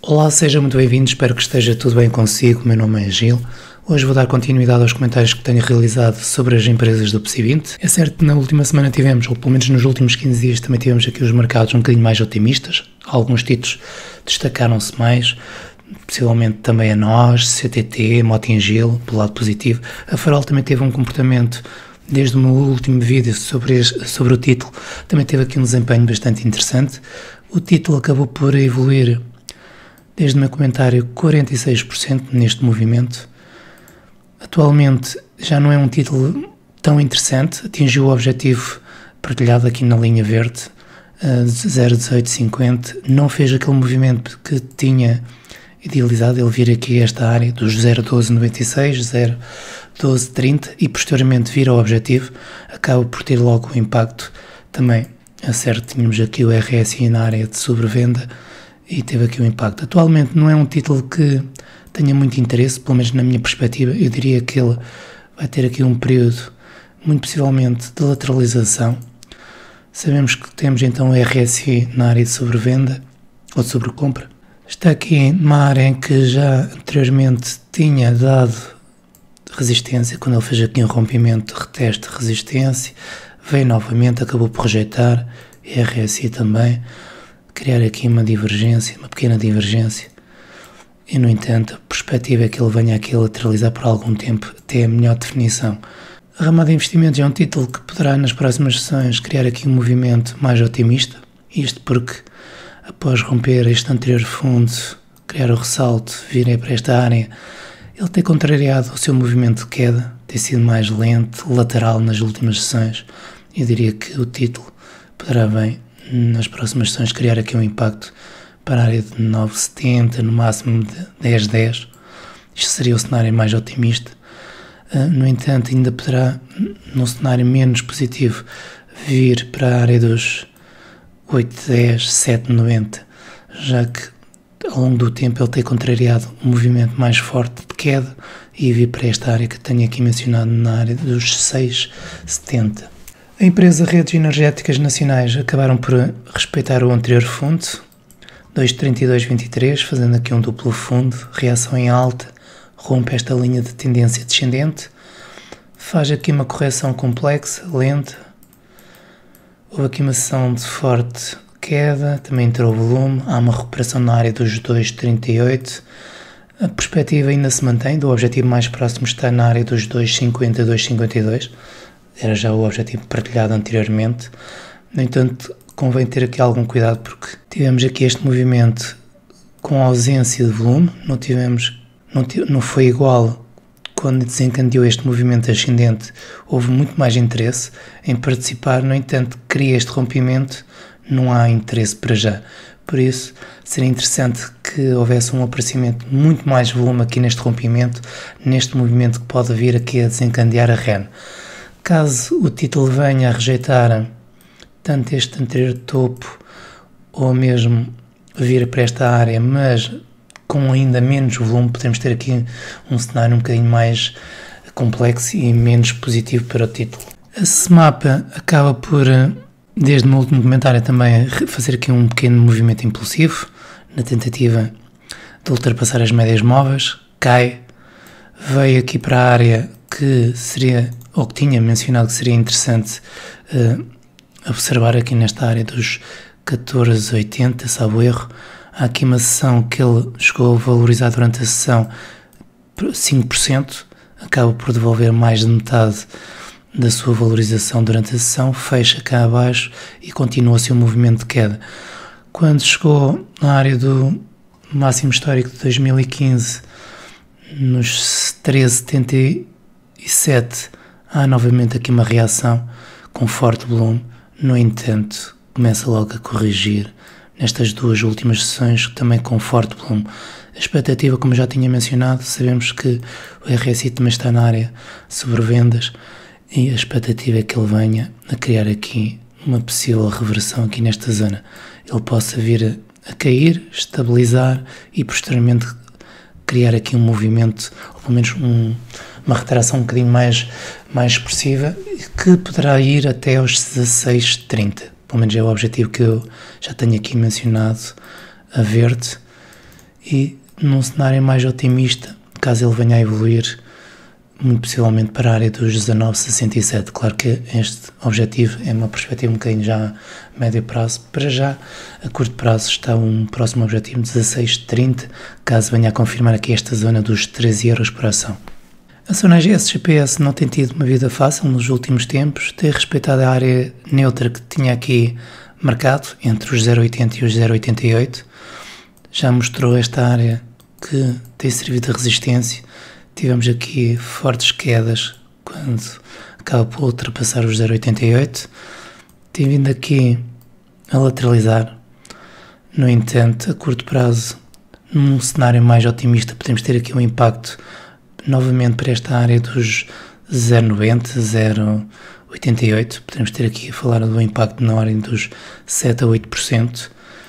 Olá, seja muito bem-vindo, espero que esteja tudo bem consigo. O meu nome é Gil. Hoje vou dar continuidade aos comentários que tenho realizado sobre as empresas do PSI 20. É certo que na última semana tivemos, ou pelo menos nos últimos 15 dias, também tivemos aqui os mercados um bocadinho mais otimistas. Alguns títulos destacaram-se mais, possivelmente também a nós, CTT, Mota-Engil, pelo lado positivo. A Farol também teve um comportamento, desde o meu último vídeo sobre o título, também teve aqui um desempenho bastante interessante. O título acabou por evoluir, desde o meu comentário, 46% neste movimento. Atualmente já não é um título tão interessante, atingiu o objetivo partilhado aqui na linha verde, de 0,1850, não fez aquele movimento que tinha idealizado, ele vir aqui a esta área dos 0,1296, 0,1230 e posteriormente vir ao objetivo, acaba por ter logo o impacto também, a certo, tínhamos aqui o RSI na área de sobrevenda e teve aqui o impacto. Atualmente não é um título que tenha muito interesse, pelo menos na minha perspectiva. Eu diria que ele vai ter aqui um período, muito possivelmente, de lateralização. Sabemos que temos então o RSI na área de sobrevenda ou de sobrecompra. Está aqui numa área em que já anteriormente tinha dado resistência, quando ele fez aqui um rompimento, reteste de resistência, veio novamente, acabou por rejeitar, RSI também, criar aqui uma divergência, uma pequena divergência. E, no entanto, a perspectiva é que ele venha aqui a lateralizar por algum tempo até a melhor definição. A Ramada Investimentos é um título que poderá, nas próximas sessões, criar aqui um movimento mais otimista. Isto porque, após romper este anterior fundo, criar o ressalto, virem para esta área, ele tem contrariado o seu movimento de queda, tem sido mais lento, lateral nas últimas sessões. Eu diria que o título poderá bem, nas próximas sessões, criar aqui um impacto para a área de 9,70, no máximo de 10,10. Isto seria o cenário mais otimista. No entanto, ainda poderá, num cenário menos positivo, vir para a área dos 8,10, 7,90, já que ao longo do tempo ele tem contrariado um movimento mais forte de queda e vir para esta área que tenho aqui mencionado, na área dos 6,70. A empresa Redes Energéticas Nacionais acabaram por respeitar o anterior fundo, 2,3223, fazendo aqui um duplo fundo, reação em alta, rompe esta linha de tendência descendente, faz aqui uma correção complexa, lenta, houve aqui uma sessão de forte queda, também entrou o volume, há uma recuperação na área dos 2,38, a perspectiva ainda se mantém, do objetivo mais próximo está na área dos 2,50, 2,52, era já o objetivo partilhado anteriormente. No entanto, convém ter aqui algum cuidado porque tivemos aqui este movimento com ausência de volume, não foi igual quando desencadeou este movimento ascendente, houve muito mais interesse em participar, no entanto, cria este rompimento, não há interesse para já. Por isso, seria interessante que houvesse um aparecimento muito mais volume aqui neste rompimento, neste movimento que pode vir aqui a desencadear a REN. Caso o título venha a rejeitar tanto este anterior topo ou mesmo vir para esta área, mas com ainda menos volume, podemos ter aqui um cenário um bocadinho mais complexo e menos positivo para o título. A Semapa acaba por, desde o meu último comentário, também fazer aqui um pequeno movimento impulsivo na tentativa de ultrapassar as médias móveis, cai, veio aqui para a área que seria, ou que tinha mencionado que seria interessante observar aqui nesta área dos 14,80, salvo erro. Há aqui uma sessão que ele chegou a valorizar durante a sessão 5%, acaba por devolver mais de metade da sua valorização durante a sessão, fecha cá abaixo e continua o seu movimento de queda. Quando chegou na área do máximo histórico de 2015, nos 13,77, há novamente aqui uma reação com forte volume. No entanto, começa logo a corrigir nestas duas últimas sessões, também com forte volume. A expectativa, como já tinha mencionado, sabemos que o RSI também está na área de sobrevendas e a expectativa é que ele venha a criar aqui uma possível reversão aqui nesta zona. Ele possa vir a cair, estabilizar e posteriormente criar aqui um movimento, ou pelo menos uma retração um bocadinho mais expressiva, que poderá ir até aos 16,30. Pelo menos é o objetivo que eu já tenho aqui mencionado, a verde, e num cenário mais otimista, caso ele venha a evoluir, muito possivelmente para a área dos 19,67. Claro que este objetivo é uma perspectiva um bocadinho já a médio prazo. Para já, a curto prazo, está um próximo objetivo de 16,30, caso venha a confirmar aqui esta zona dos 13 euros por ação. A zona GS-GPS não tem tido uma vida fácil nos últimos tempos, tem respeitado a área neutra que tinha aqui marcado, entre os 0,80 e os 0,88. Já mostrou esta área que tem servido de resistência. Tivemos aqui fortes quedas quando acaba por ultrapassar os 0,88. Tem vindo aqui a lateralizar. No entanto, a curto prazo, num cenário mais otimista, podemos ter aqui um impacto novamente para esta área dos 0,90, 0,88. Podemos ter aqui a falar do impacto na ordem dos 7 a 8%.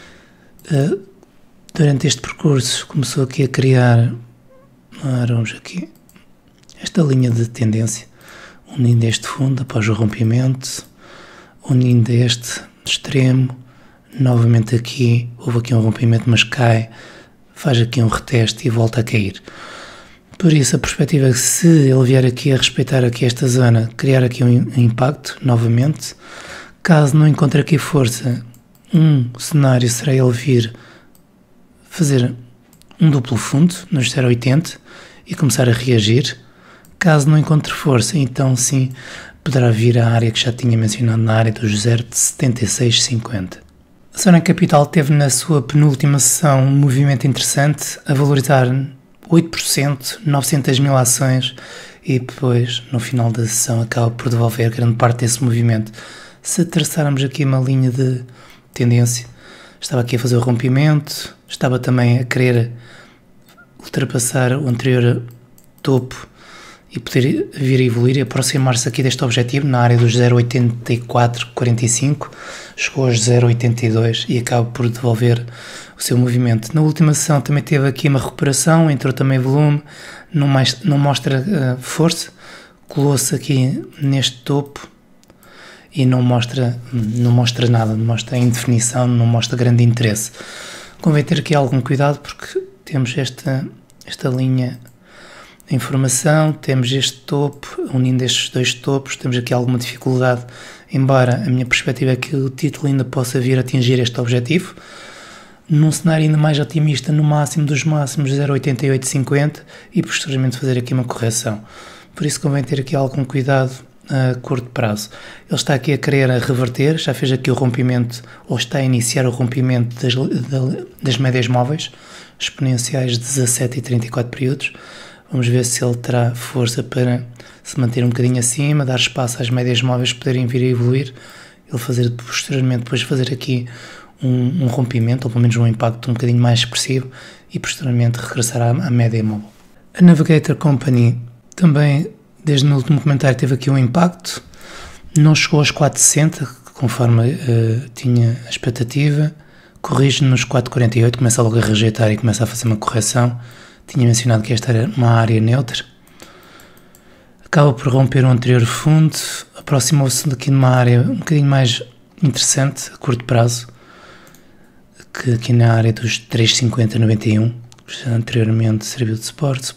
Durante este percurso começou aqui a criar, vamos aqui, esta linha de tendência, unindo este fundo após o rompimento, unindo este extremo, novamente aqui, houve aqui um rompimento, mas cai, faz aqui um reteste e volta a cair. Por isso a perspectiva é que se ele vier aqui a respeitar aqui esta zona, criar aqui um impacto novamente, caso não encontre aqui força, um cenário será ele vir fazer um duplo fundo nos 0,80 e começar a reagir. Caso não encontre força, então sim poderá vir à área que já tinha mencionado, na área dos 0,7650. A Zona Capital teve na sua penúltima sessão um movimento interessante, a valorizar 8%, 900 mil ações, e depois no final da sessão acaba por devolver grande parte desse movimento. Se traçarmos aqui uma linha de tendência, estava aqui a fazer o rompimento, estava também a querer ultrapassar o anterior topo e poder vir a evoluir e aproximar-se aqui deste objetivo na área dos 0,8445, chegou aos 0,82 e acaba por devolver o seu movimento. Na última sessão também teve aqui uma recuperação, entrou também volume, não mostra força, colou-se aqui neste topo e não mostra nada, não mostra indefinição, não mostra grande interesse. Convém ter aqui algum cuidado porque temos esta linha de informação, temos este topo, unindo estes dois topos, temos aqui alguma dificuldade, embora a minha perspectiva é que o título ainda possa vir a atingir este objetivo, num cenário ainda mais otimista, no máximo dos máximos 0,8850 e posteriormente fazer aqui uma correção. Por isso convém ter aqui algum cuidado a curto prazo. Ele está aqui a querer reverter, já fez aqui o rompimento, ou está a iniciar o rompimento das médias móveis exponenciais de 17 e 34 períodos. Vamos ver se ele terá força para se manter um bocadinho acima, dar espaço às médias móveis poderem vir a evoluir, ele fazer posteriormente, depois fazer aqui um rompimento, ou pelo menos um impacto um bocadinho mais expressivo, e posteriormente regressar à média móvel. A Navigator Company também, desde o meu último comentário, teve aqui um impacto, não chegou aos 4,60, conforme tinha a expectativa, corrige nos 4,48, começa logo a rejeitar e começa a fazer uma correção. Tinha mencionado que esta era uma área neutra, acaba por romper o anterior fundo, aproximou-se daqui de uma área um bocadinho mais interessante a curto prazo, que aqui na área dos 3,5091, já anteriormente serviu de suporte,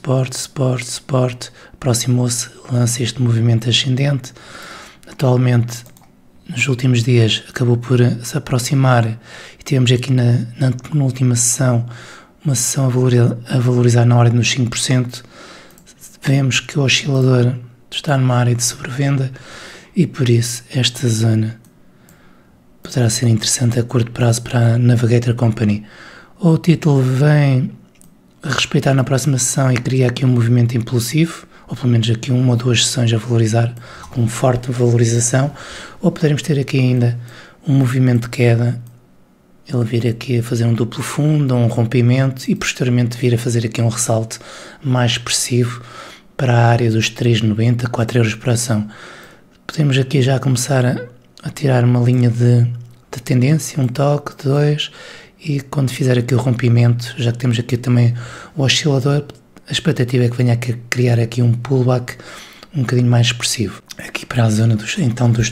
aproximou-se, lança este movimento ascendente. Atualmente, nos últimos dias, acabou por se aproximar e tivemos aqui na última sessão uma sessão a valorizar na ordem dos 5%. Vemos que o oscilador está numa área de sobrevenda e por isso esta zona poderá ser interessante a curto prazo para a Navigator Company. Ou o título vem a respeitar na próxima sessão e cria aqui um movimento impulsivo, ou pelo menos aqui uma ou duas sessões a valorizar, com forte valorização, ou poderemos ter aqui ainda um movimento de queda, ele vir aqui a fazer um duplo fundo, um rompimento e posteriormente vir a fazer aqui um ressalto mais expressivo para a área dos 3,90, 4 euros por ação. Podemos aqui já começar a tirar uma linha de tendência, um toque, dois, e quando fizer aqui o rompimento, já que temos aqui também o oscilador, a expectativa é que venha a criar aqui um pullback um bocadinho mais expressivo. Aqui para a zona dos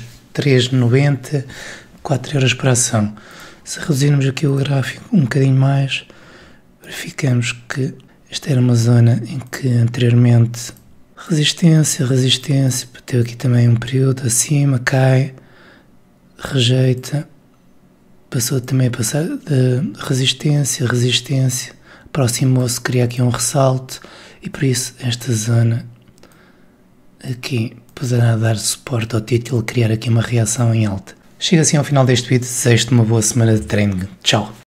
3,90, 4 euros por ação. Se reduzirmos aqui o gráfico um bocadinho mais, verificamos que esta era uma zona em que anteriormente resistência, bateu aqui também um período acima, cai, rejeita, passou também a passar de resistência, aproximou-se, cria aqui um ressalto e por isso esta zona aqui poderá dar suporte ao título, criar aqui uma reação em alta. Chega assim ao final deste vídeo, desejo-te uma boa semana de trading. Tchau!